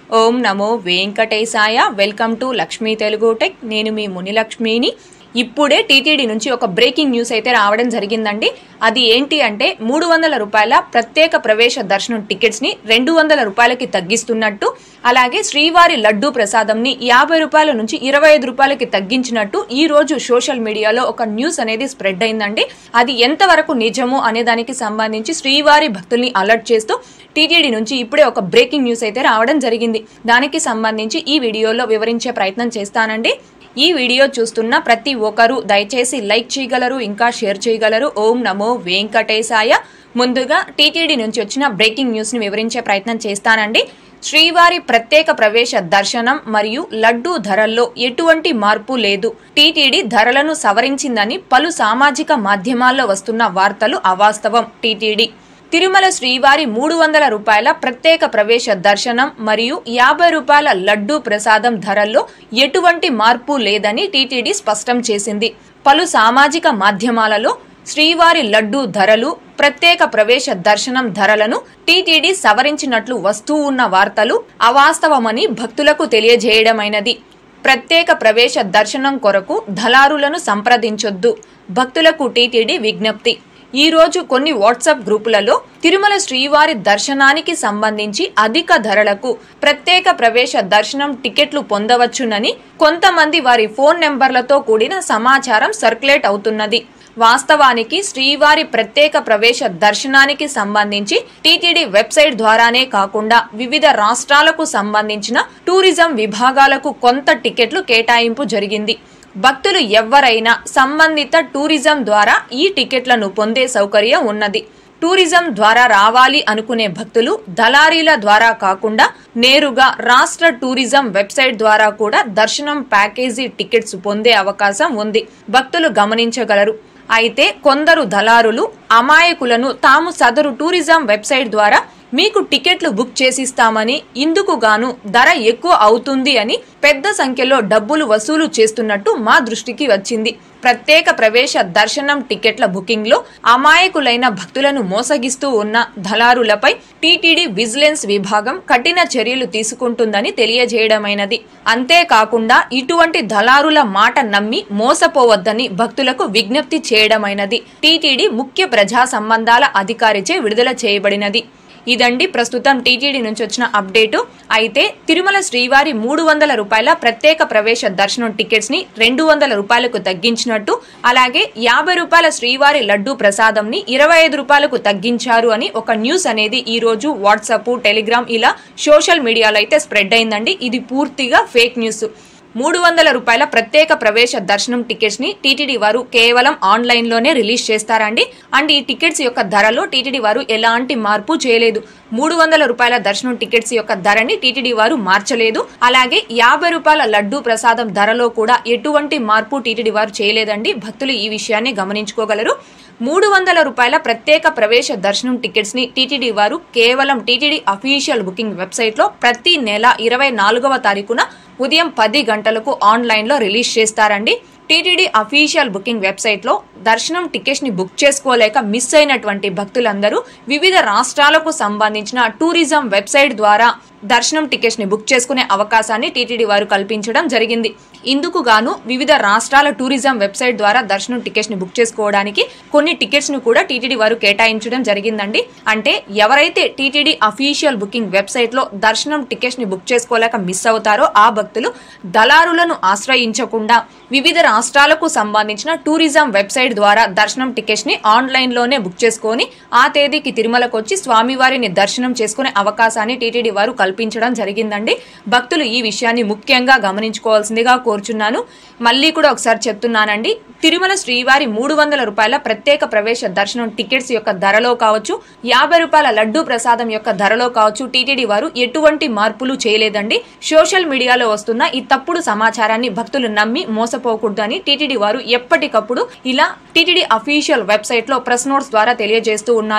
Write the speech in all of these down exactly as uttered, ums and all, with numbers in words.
ఓం నమో వెంకటేశాయ. Welcome to Lakshmi Telugu tech. నేను మీ మునిలక్ష్మిని. ఇప్పుడే టీటీడీ నుంచి ఒక బ్రేకింగ్ న్యూస్ అయితే రావడం జరిగిందండి. అది ఏంటి అంటే మూడు వందల రూపాయల ప్రత్యేక ప్రవేశ దర్శనం టికెట్స్ ని రెండు వందల రూపాయలకి తగ్గిస్తున్నట్టు, అలాగే శ్రీవారి లడ్డూ ప్రసాదం ని యాభై రూపాయల నుంచి ఇరవై ఐదు రూపాయలకి తగ్గించినట్టు ఈ రోజు సోషల్ మీడియాలో ఒక న్యూస్ అనేది స్ప్రెడ్ అయిందండి. అది ఎంతవరకు నిజము అనే దానికి సంబంధించి శ్రీవారి భక్తుల్ని అలర్ట్ చేస్తూ టీటీడీ నుంచి ఇప్పుడే ఒక బ్రేకింగ్ న్యూస్ అయితే రావడం జరిగింది. దానికి సంబంధించి ఈ వీడియోలో వివరించే ప్రయత్నం చేస్తానండి. ఈ వీడియో చూస్తున్న ప్రతి ఒక్కరూ దయచేసి లైక్ చేయగలరు, ఇంకా షేర్ చేయగలరు. ఓం నమో వెంకటేశాయ. ముందుగా టీటీడీ నుంచి వచ్చిన బ్రేకింగ్ న్యూస్ ని వివరించే ప్రయత్నం చేస్తానండి. శ్రీవారి ప్రత్యేక ప్రవేశ దర్శనం మరియు లడ్డూ ధరల్లో ఎటువంటి మార్పు లేదు. టీటీడీ ధరలను సవరించిందని పలు సామాజిక మాధ్యమాల్లో వస్తున్న వార్తలు అవాస్తవం. టీటీడీ తిరుమల శ్రీవారి మూడు వందల రూపాయల ప్రత్యేక ప్రవేశ దర్శనం మరియు యాభై రూపాయల లడ్డూ ప్రసాదం ధరల్లో ఎటువంటి మార్పు లేదని టీటీడీ స్పష్టం చేసింది. పలు సామాజిక మాధ్యమాలలో శ్రీవారి లడ్డూ ధరలు, ప్రత్యేక ప్రవేశ దర్శనం ధరలను టీటీడీ సవరించినట్లు వస్తూ ఉన్న వార్తలు అవాస్తవమని భక్తులకు తెలియజేయడమైనది. ప్రత్యేక ప్రవేశ దర్శనం కొరకు దళారులను సంప్రదించొద్దు. భక్తులకు టీటీడీ విజ్ఞప్తి. ఈ రోజు కొన్ని వాట్సాప్ గ్రూపులలో తిరుమల శ్రీవారి దర్శనానికి సంబంధించి అధిక ధరలకు ప్రత్యేక ప్రవేశ దర్శనం టికెట్లు పొందవచ్చునని కొంతమంది వారి ఫోన్ నెంబర్లతో కూడిన సమాచారం సర్క్యులేట్ అవుతున్నది. వాస్తవానికి శ్రీవారి ప్రత్యేక ప్రవేశ దర్శనానికి సంబంధించి టీటీడీ వెబ్సైట్ ద్వారానే కాకుండా వివిధ రాష్ట్రాలకు సంబంధించిన టూరిజం విభాగాలకు కొంత టికెట్లు కేటాయింపు జరిగింది. భక్తులు ఎవరైనా సంబంధిత టూరిజం ద్వారా ఈ టికెట్లను పొందే సౌకర్యం ఉన్నది. టూరిజం ద్వారా రావాలి అనుకునే భక్తులు దళారీల ద్వారా కాకుండా నేరుగా రాష్ట్ర టూరిజం వెబ్సైట్ ద్వారా కూడా దర్శనం ప్యాకేజీ టికెట్స్ పొందే అవకాశం ఉంది. భక్తులు గమనించగలరు. అయితే కొందరు దళారులు అమాయకులను తాము సదరు టూరిజం వెబ్సైట్ ద్వారా మీకు టికెట్లు బుక్ చేసిస్తామని, ఇందుకు గాను ధర ఎక్కువ అవుతుంది అని పెద్ద సంఖ్యలో డబ్బులు వసూలు చేస్తున్నట్టు మా దృష్టికి వచ్చింది. ప్రత్యేక ప్రవేశ దర్శనం టికెట్ల బుకింగ్ లో అమాయకులైన భక్తులను మోసగిస్తూ ఉన్న దళారులపై టీటీడీ విజిలెన్స్ విభాగం కఠిన చర్యలు తీసుకుంటుందని తెలియజేయడమైనది. అంతేకాకుండా ఇటువంటి దళారుల మాట నమ్మి మోసపోవద్దని భక్తులకు విజ్ఞప్తి చేయడమైనది. టీటీడీ ముఖ్య ప్రజా సంబంధాల అధికారిచే విడుదల చేయబడినది. ఇదండి ప్రస్తుతం టీటీడీ నుంచి వచ్చిన అప్డేటు. అయితే తిరుమల శ్రీవారి మూడు వందల రూపాయల ప్రత్యేక ప్రవేశ దర్శనం టికెట్స్ ని రెండు వందల రూపాయలకు తగ్గించినట్టు, అలాగే యాభై రూపాయల శ్రీవారి లడ్డూ ప్రసాదం ని ఇరవై ఐదు రూపాయలకు తగ్గించారు అని ఒక న్యూస్ అనేది ఈ రోజు వాట్సాప్, టెలిగ్రామ్ ఇలా సోషల్ మీడియాలో అయితే స్ప్రెడ్ అయిందండి. ఇది పూర్తిగా ఫేక్ న్యూస్. మూడు వందల రూపాయల ప్రత్యేక ప్రవేశ దర్శనం టికెట్స్ ని టీటీడీ వారు కేవలం ఆన్లైన్ లోనే రిలీజ్ చేస్తారండి. అండ్ ఈ టికెట్స్ యొక్క ధరలో టీటీడీ వారు ఎలాంటి మార్పు చేయలేదు. మూడు వందల రూపాయల దర్శనం టికెట్స్ యొక్క ధరని టీటీడీ వారు మార్చలేదు. అలాగే యాభై రూపాయల లడ్డూ ప్రసాదం ధరలో కూడా ఎటువంటి మార్పు టీటీడీ వారు చేయలేదండి. భక్తులు ఈ విషయాన్ని గమనించుకోగలరు. మూడు వందల రూపాయల ప్రత్యేక ప్రవేశ దర్శనం టికెట్స్ ని టీటీడీ వారు కేవలం టీటీడీ అఫీషియల్ బుకింగ్ వెబ్సైట్ లో ప్రతి నెల ఇరవై నాలుగవ తారీఖున ఉదయం పది గంటలకు ఆన్లైన్ లో రిలీజ్ చేస్తారండి. టీటీడీ అఫీషియల్ బుకింగ్ వెబ్సైట్ లో దర్శనం టికెట్స్ ని బుక్ చేసుకోలేక మిస్ అయినటువంటి భక్తులందరూ వివిధ రాష్ట్రాలకు సంబంధించిన టూరిజం వెబ్సైట్ ద్వారా దర్శనం టికెట్స్ ని బుక్ చేసుకునే అవకాశాన్ని టీటీడీ వారు కల్పించడం జరిగింది. ఇందుకు గాను వివిధ రాష్ట్రాల టూరిజం వెబ్సైట్ ద్వారా దర్శనం టికెట్స్ ని బుక్ చేసుకోవడానికి కొన్ని టికెట్స్ ను కూడా టీటీడీ వారు కేటాయించడం జరిగిందండి. అంటే ఎవరైతే టీటీడీ అఫీషియల్ బుకింగ్ వెబ్సైట్ లో దర్శనం టికెట్స్ ని బుక్ చేసుకోలేక మిస్ అవుతారో ఆ భక్తులు దళారులను ఆశ్రయించకుండా వివిధ రాష్ట్రాలకు సంబంధించిన టూరిజం వెబ్సైట్ ద్వారా దర్శనం టికెట్స్ ని ఆన్లైన్ లోనే బుక్ చేసుకొని ఆ తేదీకి తిరుమలకు వచ్చి స్వామివారిని దర్శనం చేసుకునే అవకాశాన్ని టీటీడీ వారు కల్పించడం జరిగిందండి. భక్తులు ఈ విషయాన్ని ముఖ్యంగా గమనించుకోవాల్సిందిగా కోరుచున్నాను. మళ్ళీ కూడా ఒకసారి చెప్తున్నానండి. తిరుమల శ్రీవారి మూడు వందల రూపాయల ప్రత్యేక ప్రవేశ దర్శనం టికెట్స్ యొక్క ధరలో కావచ్చు, యాభై రూపాయల లడ్డూ ప్రసాదం యొక్క ధరలో కావచ్చు టీటీడీ వారు ఎటువంటి మార్పులు చేయలేదండి. సోషల్ మీడియాలో వస్తున్న ఈ తప్పుడు సమాచారాన్ని భక్తులు నమ్మి మోసపోకూడదని టీటీడీ వారు ఎప్పటికప్పుడు ఇలా టీటీడీ అఫీషియల్ వెబ్సైట్ లో ప్రెస్ నోట్స్ ద్వారా తెలియజేస్తూ ఉన్నారు.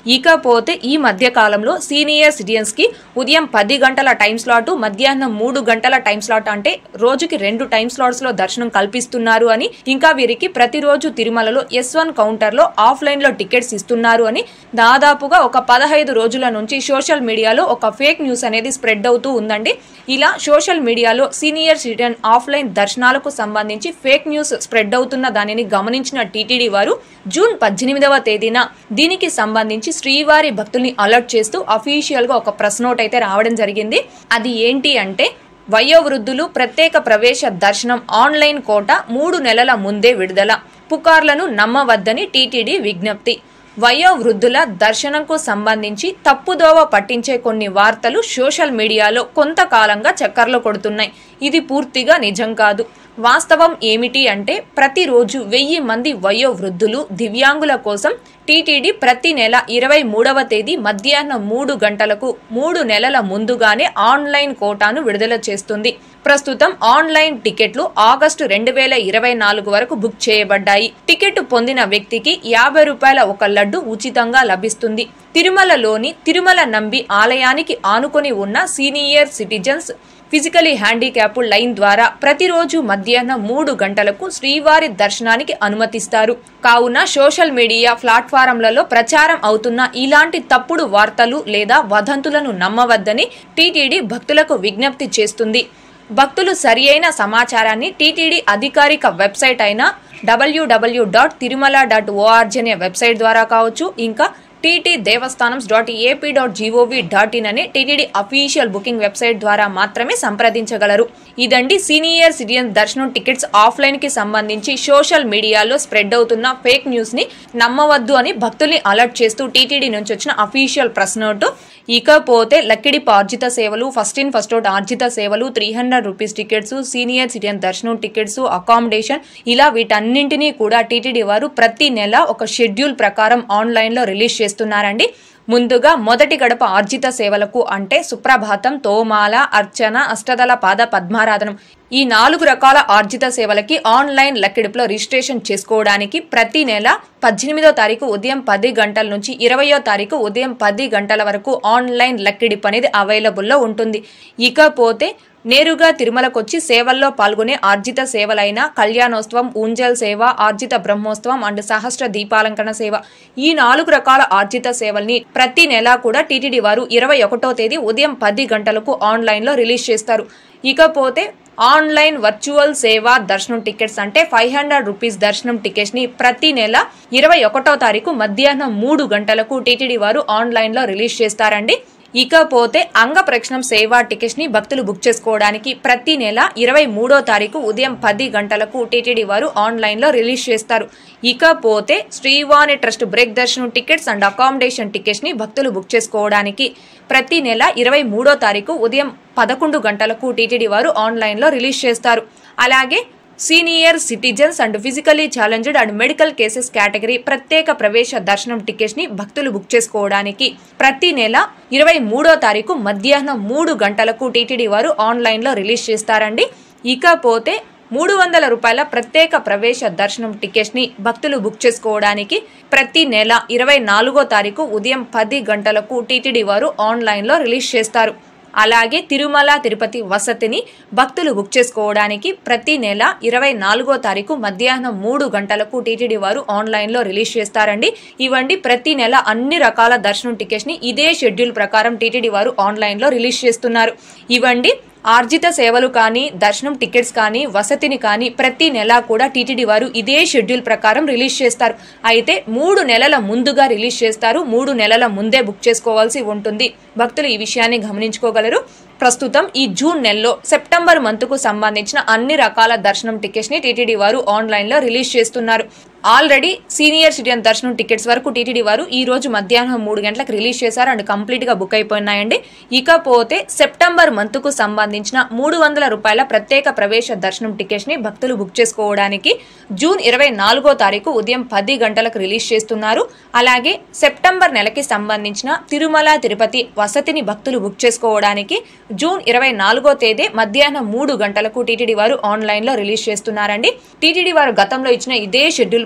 ఇకపోతే ఈ మధ్య కాలంలో సీనియర్ సిటిజన్స్ కి ఉదయం పది గంటల టైం స్లాట్, మధ్యాహ్నం మూడు గంటల టైం స్లాట్ అంటే రోజుకి రెండు టైం స్లాట్స్ లో దర్శనం కల్పిస్తున్నారు అని, ఇంకా వీరికి ప్రతిరోజు తిరుమలలో ఎస్ వన్ కౌంటర్ లో ఆఫ్లైన్ లో టికెట్స్ ఇస్తున్నారు అని దాదాపుగా ఒక పదహైదు రోజుల నుంచి సోషల్ మీడియాలో ఒక ఫేక్ న్యూస్ అనేది స్ప్రెడ్ అవుతూ ఉందండి. ఇలా సోషల్ మీడియాలో సీనియర్ సిటిజన్ ఆఫ్లైన్ దర్శనాలకు సంబంధించి ఫేక్ న్యూస్ స్ప్రెడ్ అవుతున్న దానిని గమనించిన టీటీడీ వారు జూన్ పద్దెనిమిదవ తేదీన దీనికి సంబంధించి శ్రీవారి భక్తుల్ని అలర్ట్ చేస్తూ అఫీషియల్ గా ఒక ప్రెస్ నోట్ అయితే రావడం జరిగింది. అది ఏంటి అంటే, వయోవృద్ధులు ప్రత్యేక ప్రవేశ దర్శనం ఆన్లైన్ కోట మూడు నెలల ముందే విడుదల, పుకార్లను నమ్మవద్దని టీటీడీ విజ్ఞప్తి. వయోవృద్ధుల దర్శనంకు సంబంధించి తప్పుదోవ పట్టించే కొన్ని వార్తలు సోషల్ మీడియాలో కొంతకాలంగా చక్కర్లు కొడుతున్నాయి. ఇది పూర్తిగా నిజం కాదు. వాస్తవం ఏమిటి అంటే, ప్రతిరోజు వెయ్యి మంది వయోవృద్ధులు దివ్యాంగుల కోసం టీటీడీ ప్రతి నెల ఇరవై మూడవ తేదీ మధ్యాహ్నం మూడు గంటలకు మూడు నెలల ముందుగానే ఆన్లైన్ కోటాను విడుదల చేస్తుంది. ప్రస్తుతం ఆన్లైన్ టికెట్లు ఆగస్టు రెండు వేల ఇరవై నాలుగు వరకు బుక్ చేయబడ్డాయి. టికెట్ పొందిన వ్యక్తికి యాభై రూపాయల ఒక లడ్డు ఉచితంగా లభిస్తుంది. తిరుమలలోని తిరుమల నంబి ఆలయానికి ఆనుకొని ఉన్న senior citizens physically handicap line ద్వారా ప్రతిరోజు మధ్యాహ్నం మూడు గంటలకు శ్రీవారి దర్శనానికి అనుమతిస్తారు. కావున సోషల్ మీడియా ప్లాట్ఫారంలలో ప్రచారం అవుతున్న ఇలాంటి తప్పుడు వార్తలు లేదా వదంతులను నమ్మవద్దని టీటీడీ భక్తులకు విజ్ఞప్తి చేస్తుంది. భక్తులు సరియైన సమాచారాన్ని టీటీడీ అధికారిక వెబ్సైట్ అయిన WW dot Tirumala dot ORG అనే వెబ్సైట్ ద్వారా కావచ్చు, ఇంకా TT Devasthanam dot AP dot GOV dot in అనే టీటీడీ అఫీషియల్ బుకింగ్ వెబ్సైట్ ద్వారా మాత్రమే సంప్రదించగలరు. ఇదండి సీనియర్ సిటిజన్ దర్శనం టికెట్స్ ఆఫ్లైన్ కి సంబంధించి సోషల్ మీడియాలో స్ప్రెడ్ అవుతున్న ఫేక్ న్యూస్ ని నమ్మవద్దు అని భక్తుల్ని అలర్ట్ చేస్తూ టీటీడీ నుంచి వచ్చిన అఫీషియల్ ప్రెస్ నోట్. ఇకపోతే లక్కిడిపు ఆర్జిత సేవలు, ఫస్ట్ ఇన్ ఫస్ట్ అవుట్ ఆర్జిత సేవలు, three hundred rupees tickets, senior citizen దర్శనం టికెట్స్, అకామిడేషన్, ఇలా వీటన్నింటినీ కూడా టీటీడీ వారు ప్రతి నెల ఒక షెడ్యూల్ ప్రకారం ఆన్లైన్ లో రిలీజ్ చేస్తున్నారండి. ముందుగా మొదటి గడప ఆర్జిత సేవలకు అంటే సుప్రభాతం, తోమాల, అర్చన, అష్టదళ పాద పద్మారాధనం, ఈ నాలుగు రకాల ఆర్జిత సేవలకి ఆన్లైన్ లక్కిడిపులో రిజిస్ట్రేషన్ చేసుకోవడానికి ప్రతి నెల పద్దెనిమిదో తారీఖు ఉదయం పది గంటల నుంచి ఇరవయో తారీఖు ఉదయం పది గంటల వరకు ఆన్లైన్ లక్కిడిపు అనేది అవైలబుల్లో ఉంటుంది. ఇకపోతే నేరుగా తిరుమలకొచ్చి సేవల్లో పాల్గొనే ఆర్జిత సేవలైన కళ్యాణోత్సవం, ఊంజల్ సేవ, ఆర్జిత బ్రహ్మోత్సవం అండ్ సహస్ర దీపాలంకరణ సేవ, ఈ నాలుగు రకాల ఆర్జిత సేవల్ని ప్రతి నెల కూడా టీటీడీ వారు ఇరవై ఒకటో తేదీ ఉదయం పది గంటలకు ఆన్లైన్ లో రిలీజ్ చేస్తారు. ఇకపోతే ఆన్లైన్ వర్చువల్ సేవ దర్శనం టికెట్స్ అంటే ఫైవ్ హండ్రెడ్ రూపీస్ దర్శనం టికెట్స్ ని ప్రతి నెల ఇరవై ఒకటో తారీఖు మధ్యాహ్నం మూడు గంటలకు టీటీడీ వారు ఆన్లైన్ లో రిలీజ్ చేస్తారండి. ఇకపోతే అంగ ప్రక్షణం సేవా టికెట్స్ ని భక్తులు బుక్ చేసుకోవడానికి ప్రతి నెల ఇరవై మూడో తారీఖు ఉదయం పది గంటలకు టీటీడీ వారు ఆన్లైన్ లో రిలీజ్ చేస్తారు. ఇకపోతే శ్రీవాణి ట్రస్ట్ బ్రేక్ దర్శనం టికెట్స్ అండ్ అకామిడేషన్ టికెట్స్ ని భక్తులు బుక్ చేసుకోవడానికి ప్రతి నెల ఇరవై మూడో తారీఖు ఉదయం పదకొండు గంటలకు టీటీడీ వారు ఆన్లైన్ లో రిలీజ్ చేస్తారు. అలాగే senior citizens and physically challenged and medical cases category ప్రత్యేక ప్రవేశ దర్శనం టికెట్స్ ని భక్తులు బుక్ చేసుకోవడానికి ప్రతి నెల ఇరవై మూడో తారీఖు మధ్యాహ్నం మూడు గంటలకు టీటీడీ వారు ఆన్లైన్ లో రిలీజ్ చేస్తారండి. ఇకపోతే మూడు వందల రూపాయల ప్రత్యేక ప్రవేశ దర్శనం టికెట్స్ ని భక్తులు బుక్ చేసుకోవడానికి ప్రతి నెల ఇరవై నాలుగో తారీఖు ఉదయం పది గంటలకు టీటీడీ వారు ఆన్లైన్ లో రిలీజ్ చేస్తారు. అలాగే తిరుమల తిరుపతి వసతిని భక్తులు బుక్ చేసుకోవడానికి ప్రతి నెల ఇరవై నాలుగో తారీఖు మధ్యాహ్నం మూడు గంటలకు టీటీడీ వారు ఆన్లైన్ లో రిలీజ్ చేస్తారండి. ఇవండి ప్రతి నెల అన్ని రకాల దర్శనం టికెట్స్ ని ఇదే షెడ్యూల్ ప్రకారం టీటీడీ వారు ఆన్లైన్ లో రిలీజ్ చేస్తున్నారు. ఇవండి ఆర్జిత సేవలు కానీ, దర్శనం టికెట్స్ కానీ, వసతిని కానీ ప్రతి నెల కూడా టీటీడీ వారు ఇదే షెడ్యూల్ ప్రకారం రిలీజ్ చేస్తారు. అయితే మూడు నెలల ముందుగా రిలీజ్ చేస్తారు. మూడు నెలల ముందే బుక్ చేసుకోవాల్సి ఉంటుంది. భక్తులు ఈ విషయాన్ని గమనించుకోగలరు. ప్రస్తుతం ఈ జూన్ నెలలో సెప్టెంబర్ మంత్ కు సంబంధించిన అన్ని రకాల దర్శనం టికెట్స్ ని టీటీడీ వారు ఆన్లైన్ లో రిలీజ్ చేస్తున్నారు. ఆల్రెడీ సీనియర్ సిటిజన్ దర్శనం టికెట్స్ వరకు టీటీడీ వారు ఈ రోజు మధ్యాహ్నం మూడు గంటలకు రిలీజ్ చేశారు అండ్ కంప్లీట్ గా బుక్ అయిపోయినాయండి. ఇకపోతే సెప్టెంబర్ మంత్ కు సంబంధించిన మూడు వందల రూపాయల ప్రత్యేక ప్రవేశ దర్శనం టికెట్స్ ని భక్తులు బుక్ చేసుకోవడానికి జూన్ ఇరవై నాలుగో తారీఖు ఉదయం పది గంటలకు రిలీజ్ చేస్తున్నారు. అలాగే సెప్టెంబర్ నెలకి సంబంధించిన తిరుమల తిరుపతి వసతిని భక్తులు బుక్ చేసుకోవడానికి జూన్ ఇరవై నాలుగో తేదీ మధ్యాహ్నం మూడు గంటలకు టీటీడీ వారు ఆన్లైన్ లో రిలీజ్ చేస్తున్నారండి. టీటీడీ వారు గతంలో ఇచ్చిన ఇదే షెడ్యూల్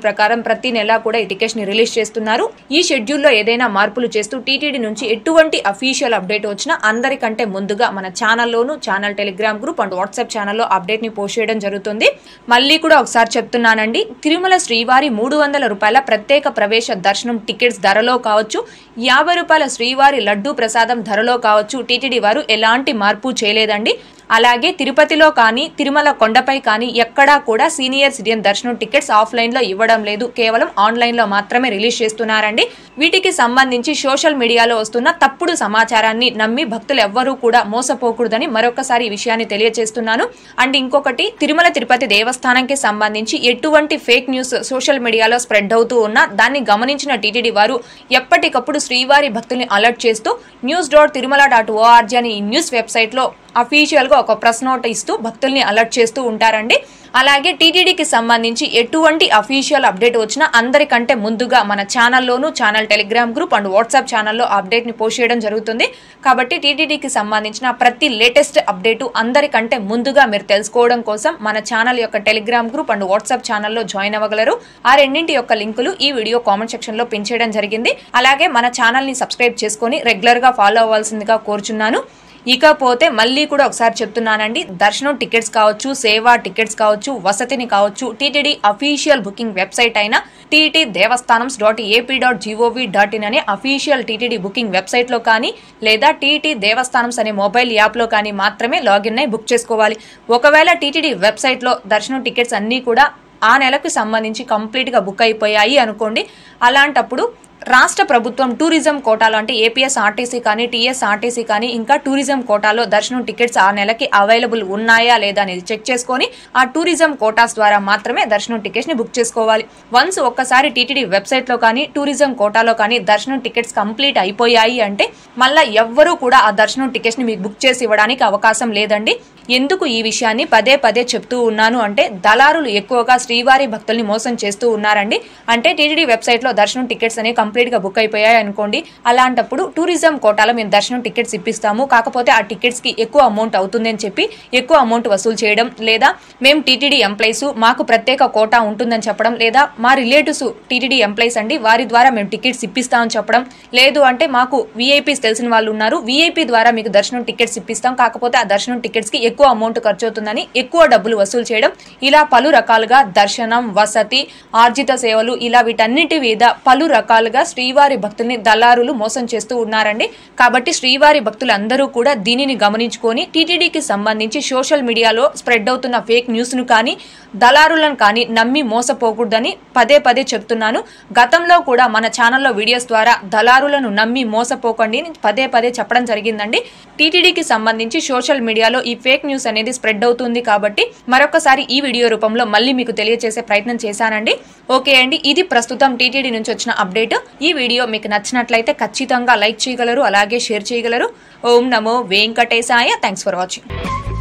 షెడ్యూల్ ప్రకారం ప్రతి నెల కూడా ఈ టికెట్స్ ని రిలీజ్ చేస్తున్నారు. ఈ షెడ్యూల్లో ఏదైనా మార్పులు చేస్తూ టీటీడీ నుంచి ఎటువంటి అఫీషియల్ అప్డేట్ వచ్చినా అందరికంటే ముందుగా మన ఛానల్లోను, channel telegram group and WhatsApp ఛానల్లో అప్డేట్ ని పోస్ట్ చేయడం జరుగుతుంది. మళ్ళీ కూడా ఒకసారి చెప్తున్నానండి, తిరుమల శ్రీవారి మూడు వందల రూపాయల ప్రత్యేక ప్రవేశ దర్శనం టికెట్స్ ధరలో కావచ్చు, యాభై రూపాయల శ్రీవారి లడ్డూ ప్రసాదం ధరలో కావచ్చు టీటీడీ వారు ఎలాంటి మార్పు చేయలేదండి. అలాగే తిరుపతిలో కానీ తిరుమల కొండపై కానీ ఎక్కడా కూడా సీనియర్ సిటిజన్ దర్శనం టికెట్స్ ఆఫ్లైన్ లో ఇవ్వడం లేదు, కేవలం ఆన్లైన్ లో మాత్రమే రిలీజ్ చేస్తున్నారండి. వీటికి సంబంధించి సోషల్ మీడియాలో వస్తున్న తప్పుడు సమాచారాన్ని నమ్మి భక్తులు ఎవ్వరూ కూడా మోసపోకూడదని మరొకసారి ఈ విషయాన్ని తెలియజేస్తున్నాను. అండ్ ఇంకొకటి, తిరుమల తిరుపతి దేవస్థానంకి సంబంధించి ఎటువంటి ఫేక్ న్యూస్ సోషల్ మీడియాలో స్ప్రెడ్ అవుతూ ఉన్నా దాన్ని గమనించిన టీటీడీ వారు ఎప్పటికప్పుడు శ్రీవారి భక్తుల్ని అలర్ట్ చేస్తూ news dot Tirumala dot ORG అని ఈ న్యూస్ వెబ్సైట్ లో అఫీషియల్ గా ఒక ప్రెస్ నోట్ ఇస్తూ భక్తుల్ని అలర్ట్ చేస్తూ ఉంటారండి. అలాగే టీటీడీకి సంబంధించి ఎటువంటి అఫీషియల్ అప్డేట్ వచ్చినా అందరికంటే ముందుగా మన ఛానల్లోను, channel telegram group and WhatsApp ఛానల్లో అప్డేట్ ని పోస్ట్ చేయడం జరుగుతుంది. కాబట్టి టీటీడీకి సంబంధించిన ప్రతి లేటెస్ట్ అప్డేటు అందరికంటే ముందుగా మీరు తెలుసుకోవడం కోసం మన ఛానల్ యొక్క టెలిగ్రామ్ గ్రూప్ అండ్ వాట్సాప్ ఛానల్లో జాయిన్ అవ్వగలరు. ఆ రెండింటి యొక్క లింకులు ఈ వీడియో కామెంట్ సెక్షన్ లో పిన్ చేయడం జరిగింది. అలాగే మన ఛానల్ ని సబ్స్క్రైబ్ చేసుకుని రెగ్యులర్ గా ఫాలో అవ్వాల్సిందిగా కోరుచున్నాను. ఇకపోతే మళ్ళీ కూడా ఒకసారి చెప్తున్నానండి, దర్శనం టికెట్స్ కావచ్చు, సేవా టికెట్స్ కావచ్చు, వసతిని కావచ్చు, టీటీడీ అఫీషియల్ బుకింగ్ వెబ్సైట్ అయిన TT Devasthanams dot AP dot GOV dot in అనే అఫీషియల్ టీటీడీ బుకింగ్ వెబ్సైట్ లో కానీ లేదా టీటీ దేవస్థానమ్స్ అనే మొబైల్ యాప్ లో కానీ మాత్రమే లాగిన్ అయి బుక్ చేసుకోవాలి. ఒకవేళ టీటీడీ వెబ్సైట్ లో దర్శనం టికెట్స్ అన్ని కూడా ఆ నెలకు సంబంధించి కంప్లీట్ గా బుక్ అయిపోయాయి అనుకోండి, అలాంటప్పుడు రాష్ట్ర ప్రభుత్వం టూరిజం కోటాలో అంటే ఏపీఎస్ ఆర్టీసీ కానీ టీఎస్ ఆర్టీసీ కానీ ఇంకా టూరిజం కోటాలో దర్శనం టికెట్స్ ఆ నెలకి అవైలబుల్ ఉన్నాయా లేదా అనేది చెక్ చేసుకొని ఆ టూరిజం కోటాస్ ద్వారా మాత్రమే దర్శనం టికెట్స్ ని బుక్ చేసుకోవాలి. వన్స్ ఒక్కసారి టీటీడీ వెబ్సైట్ లో కానీ టూరిజం కోటాలో కానీ దర్శనం టికెట్స్ కంప్లీట్ అయిపోయాయి అంటే మళ్ళీ ఎవ్వరూ కూడా ఆ దర్శనం టికెట్స్ ని మీకు బుక్ చేసి ఇవ్వడానికి అవకాశం లేదండి. ఎందుకు ఈ విషయాన్ని పదే పదే చెప్తూ ఉన్నాను అంటే, దళారులు ఎక్కువగా శ్రీవారి భక్తుల్ని మోసం చేస్తూ ఉన్నారండి. అంటే టీటీడీ వెబ్సైట్ లో దర్శనం టికెట్స్ అనేవి కంప్లీట్ గా బుక్ అయిపోయాయి అనుకోండి, అలాంటప్పుడు టూరిజం కోటాలో మేము దర్శనం టికెట్స్ ఇప్పిస్తాము, కాకపోతే ఆ టికెట్స్ కి ఎక్కువ అమౌంట్ అవుతుంది అని చెప్పి ఎక్కువ అమౌంట్ వసూలు చేయడం, లేదా మేము టీటీడీ ఎంప్లాయీస్ మాకు ప్రత్యేక కోటా ఉంటుందని చెప్పడం, లేదా మా రిలేటివ్స్ టీటీడీ ఎంప్లాయీస్ అండి వారి ద్వారా మేము టికెట్స్ ఇప్పిస్తామని చెప్పడం, లేదు అంటే మాకు వీఐపీస్ తెలిసిన వాళ్ళు ఉన్నారు వీఐపీ ద్వారా మీకు దర్శనం టికెట్స్ ఇప్పిస్తాం, కాకపోతే ఆ దర్శనం టికెట్స్ కి ఎక్కువ అమౌంట్ ఖర్చు అవుతుందని ఎక్కువ డబ్బులు వసూలు చేయడం, ఇలా పలు రకాలుగా దర్శనం, వసతి, ఆర్జిత సేవలు ఇలా వీటన్నిటి మీద పలు రకాలుగా శ్రీవారి భక్తుల్ని దళారులు మోసం చేస్తూ ఉన్నారండి. కాబట్టి శ్రీవారి భక్తులు అందరూ కూడా దీనిని గమనించుకొని టీటీడీకి సంబంధించి సోషల్ మీడియాలో స్ప్రెడ్ అవుతున్న ఫేక్ న్యూస్ ను కానీ దళారులను కానీ నమ్మి మోసపోకూడదని పదే పదే చెప్తున్నాను. గతంలో కూడా మన ఛానల్లో వీడియోస్ ద్వారా దళారులను నమ్మి మోసపోకండి పదే పదే చెప్పడం జరిగిందండి. టీటీడీకి సంబంధించి సోషల్ మీడియాలో ఈ ఫేక్ న్యూస్ అనేది స్ప్రెడ్ అవుతుంది కాబట్టి మరొకసారి ఈ వీడియో రూపంలో మళ్ళీ మీకు తెలియజేసే ప్రయత్నం చేశానండి. ఓకే అండి, ఇది ప్రస్తుతం టీటీడీ నుంచి వచ్చిన అప్డేట్. ఈ వీడియో మీకు నచ్చినట్లయితే ఖచ్చితంగా లైక్ చేయగలరు, అలాగే షేర్ చేయగలరు. ఓం నమో వెంకటేశాయ. Thanks for watching.